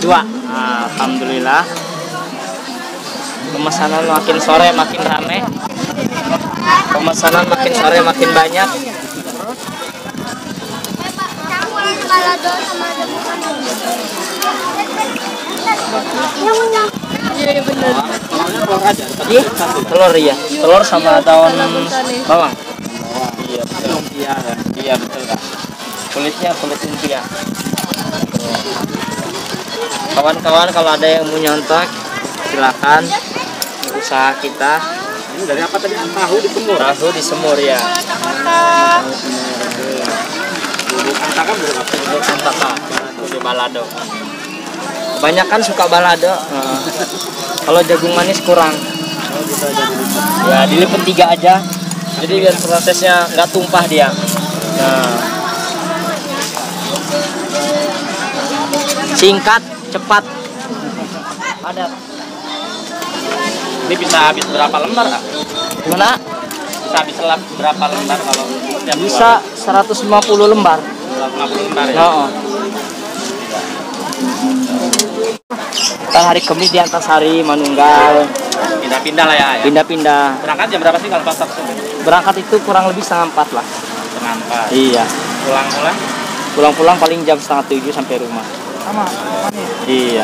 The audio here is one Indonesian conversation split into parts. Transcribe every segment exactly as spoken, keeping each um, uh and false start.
dua. Alhamdulillah. Pemesanan makin sore makin ramai. Pemesanan makin sore makin banyak. Iya benar. Iya, telur ya. Telur sama daun bawang. Iya, betul. Lumpia. Iya, betul, Kak. Kulitnya kulit lumpia. Kawan-kawan kalau ada yang mau nyontek silakan, usaha kita. Ini dari apa tadi? Tahu disemur. Tahu disemur ya. Bubuk antaka berapa? Bubuk antaka. Bubuk balado. Kebanyakan suka balado. Nah, kalau jagung manis kurang. Ya dilipat tiga aja. Jadi biar prosesnya nggak tumpah dia. Nah, singkat, cepat, padat. Ini bisa habis berapa lembar, Kak? Gimana? Bisa habis selap berapa lembar kalau setiap Bisa seratus lima puluh lembar. seratus lima puluh lembar ya? Oh. Ntar hari Kamis di Antasari, Manunggal. Pindah-pindah lah ya. ya? Pindah-pindah. Berangkat jam berapa sih kalau pasar? Berangkat itu kurang lebih setengah empat lah. Setengah empat. Iya. Pulang-pulang? Pulang-pulang paling jam setengah tujuh sampai rumah. Sama. Iya.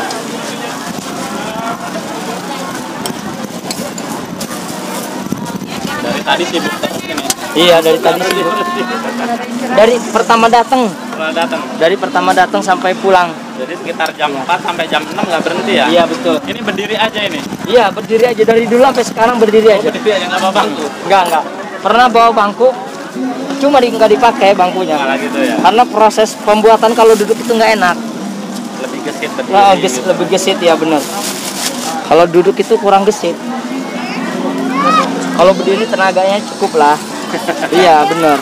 Dari tadi sibuk terus ini. Iya dari tadi sibuk. Dari pertama datang. Setelah datang. Dari pertama datang sampai pulang. Jadi sekitar jam empat sampai jam enam nggak berhenti ya? Iya betul. Ini berdiri aja ini? Iya berdiri aja dari dulu sampai sekarang berdiri Oh, aja. berdiri aja nggak bawa bangku? Enggak enggak. Pernah bawa bangku, cuma di, nggak dipakai bangkunya. Malah gitu ya? Karena proses pembuatan kalau duduk itu nggak enak. Lebih gesit berdiri. Nah, ges, gitu. lebih gesit ya benar. Kalau duduk itu kurang gesit. Kalau berdiri tenaganya cukup lah. Iya benar.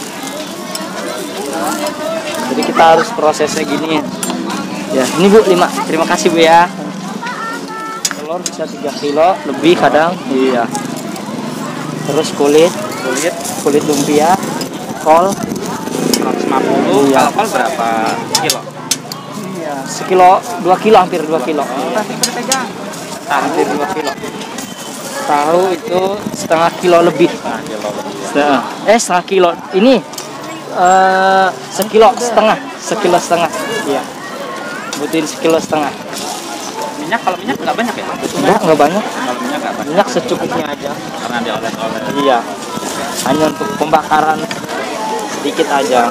Jadi kita harus prosesnya gini. Ya, ini Bu lima. Terima kasih Bu ya. Telur bisa tiga kilo lebih kadang. Iya. Terus kulit, Kulit kulit lumpia, kol. seratus lima puluh. Iya. Kalau kol berapa kilo? Iya. Sekilo, dua kilo hampir dua kilo. Hampir dua kilo. Tahu itu setengah kilo lebih. Setengah kilo lebih. Setengah. Eh setengah kilo. Ini eh sekilo setengah, sekilo setengah. Iya. Butuhin sekilo setengah. Minyak kalau minyak nggak banyak ya? Enggak, enggak banyak. Kalau minyak nggak banyak. Minyak secukupnya aja. Karena dioles-oles. Iya. Hanya untuk pembakaran sedikit aja.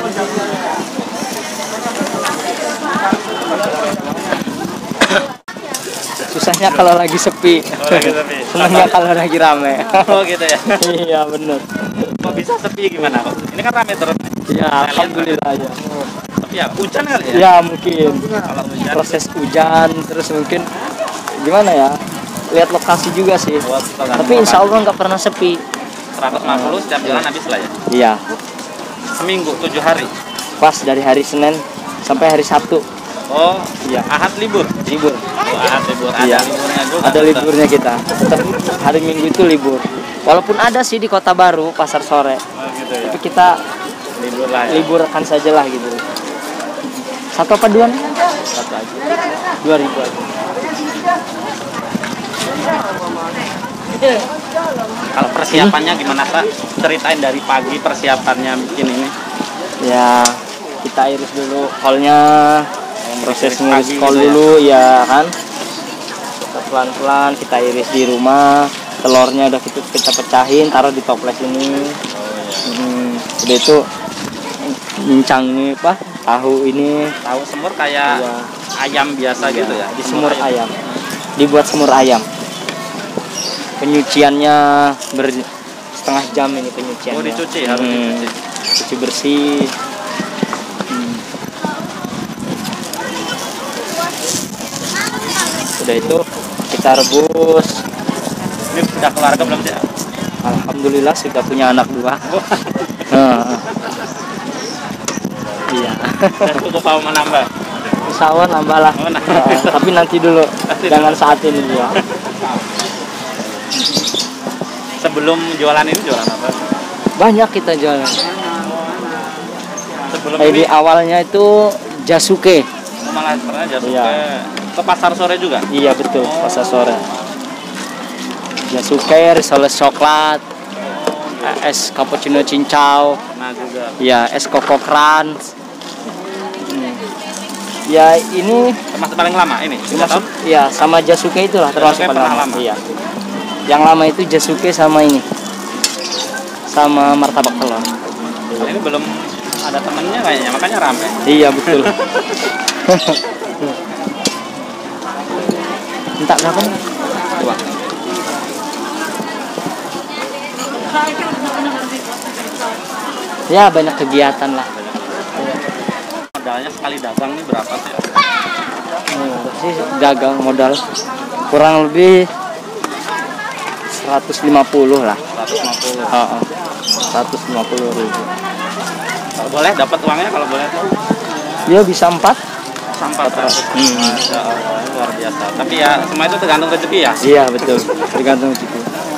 Susahnya kalau lagi sepi. Oh, lagi sepi. Senangnya kalau lagi rame. Oh gitu ya. Iya bener. Kok bisa sepi gimana? Ini kan rame terus. Ya alhamdulillah ya. Tapi ya hujan kali ya? Ya mungkin Kalau hujan. proses hujan terus mungkin gimana ya? Lihat lokasi juga sih. Buat tergantung Tapi insya Allah nggak pernah sepi. seratus lima puluh setiap jalan habis lah ya. Iya. Seminggu tujuh hari. Pas dari hari Senin sampai hari Sabtu. Oh Iya. Ahad libur. Libur. Oh, Ahad libur. Ada Iya. liburnya juga. Ada liburnya kita. Tetap hari Minggu itu libur. Walaupun ada sih di Kota Baru pasar sore. Oh gitu ya. Tapi kita Libur lah ya. liburkan saja lah gitu. Satu apa dua nih? Satu aja. Dua ribu aja. Kalau persiapannya gimana Pak? Ceritain dari pagi persiapannya bikin ini. Ya kita iris dulu kolnya, proses Iris ngiris pagi kol gitu ya? dulu ya kan. Kita pelan-pelan kita iris di rumah. Telurnya udah kita, kita pecahin, taruh di toples ini. Hmm, udah itu bincang nih apa? Tahu ini Tahu semur kayak Iya. ayam biasa gitu ya? di semur ayam. Dibuat semur ayam. Penyuciannya ber setengah jam ini penyuciannya. Oh dicuci, harus Hmm, dicuci. cuci bersih. Hmm. Udah itu kita rebus. Ini sudah keluarga belum sih? Alhamdulillah sudah punya anak dua. Nah. Iya. Dan cukup mau menambah. Insya Allah nambah lah. Oh, nambah. Nah, tapi nanti dulu. Nanti Jangan dulu. saat ini ya. Sebelum jualan ini jualan apa? Banyak kita jualan. Sebelum Kayak di ini awalnya itu jasuke. malah pernah Jasuke. Iya. Ke pasar sore juga? Iya betul, pasar sore. Jasuke, risoles coklat, es cappuccino cincau, Nah juga. ya es koko crunch. Hmm. Ya ini Termasuk paling lama ini? tiga tahun? ya sama Jasuke itulah termasuk Jasuke paling pernah lama. lama? Iya. Yang lama itu Jasuke sama ini, sama martabak telur. Kalau ini belum ada temennya kayaknya, makanya rame. Iya betul. Minta berapa nih? Dua. Ya banyak kegiatan lah. Modalnya sekali dagang nih berapa sih? Hmm, sih dagang modal kurang lebih seratus lima puluh lah. seratus lima puluh. Oh, oh. seratus lima puluh ribu. Kalau boleh dapat uangnya kalau boleh tuh Dia bisa empat. sampai seratus. Hmm. Masya Allah, luar biasa. Tapi ya semua itu tergantung rezeki ya. Iya betul, tergantung rezeki.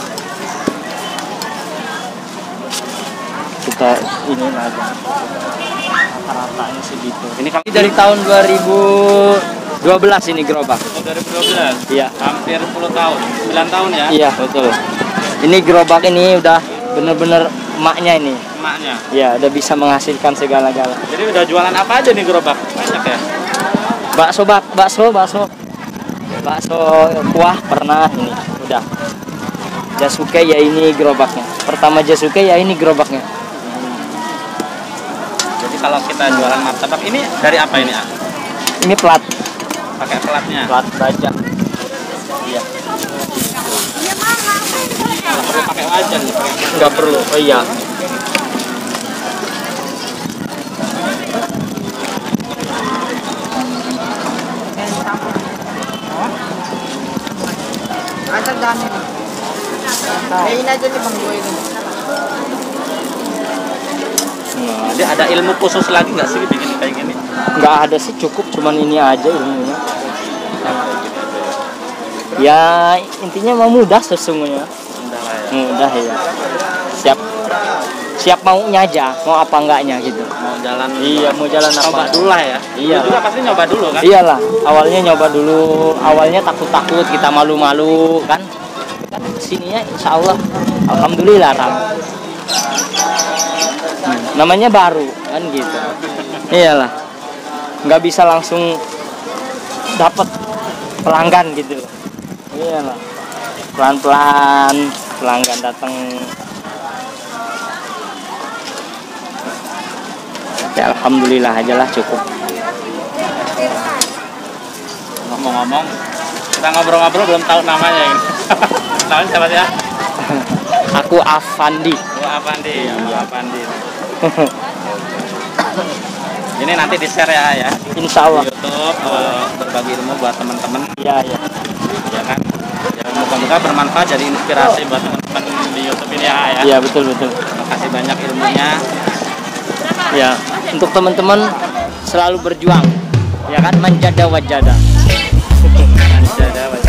Kita ini lagi rata-ratanya segitu. Ini kalau Ini dari tahun dua ribu dua belas ini gerobak. dua ribu dua belas. Iya. Hampir sepuluh tahun. sembilan tahun ya. Iya betul. Ini gerobak ini udah bener-bener emaknya ini. Emaknya. Ya udah bisa menghasilkan segala-gala. Jadi udah jualan apa aja nih gerobak? Banyak ya. Bakso bak, bakso, bakso, bakso kuah pernah ini udah. Jasuke ya ini gerobaknya. Pertama Jasuke ya ini gerobaknya. Jadi kalau kita jualan martabak ini dari apa ini? Ah? Ini plat, Pakai pelatnya. plat baja. Iya. Nggak perlu pakai wajan nih. Pakai Nggak perlu. Oh iya. Ada dami. Kain aja nih bang gue ini. Nah, Jadi ada ilmu khusus lagi nggak sih bikin kayak gini? nggak ada sih, cukup cuman ini aja ilmunya. Ya intinya mah mudah sesungguhnya. Udah lah ya. Mudah ya. Siap siap maunya aja, mau apa enggaknya gitu. Mau jalan. Iya, mau jalan apa. Coba dulu lah ya. Iya. Lu juga pasti nyoba dulu kan? Iyalah, awalnya nyoba dulu, awalnya takut-takut, kita malu-malu kan. Kan kesininya insya Allah, alhamdulillah ram. Hmm, namanya baru kan gitu. Iyalah, nggak bisa langsung dapat pelanggan gitu. Iyalah, pelan-pelan pelanggan datang. Ya alhamdulillah aja lah cukup. Ngomong-ngomong, kita ngobrol-ngobrol belum tahu namanya ini. Namanya siapa sih ya? Aku Afandi. Bu Afandi, ya, Bu Afandi. Ini nanti di share ya ya. Insya Allah. Di YouTube eh, berbagi ilmu buat teman-teman, Ya ya. ya kan? Ya moga-moga bermanfaat jadi inspirasi buat teman-teman di YouTube ini ya ya. Iya betul betul. Terima kasih banyak ilmunya. Ya untuk teman-teman selalu berjuang. Ya kan, manjada wajada. Dadah,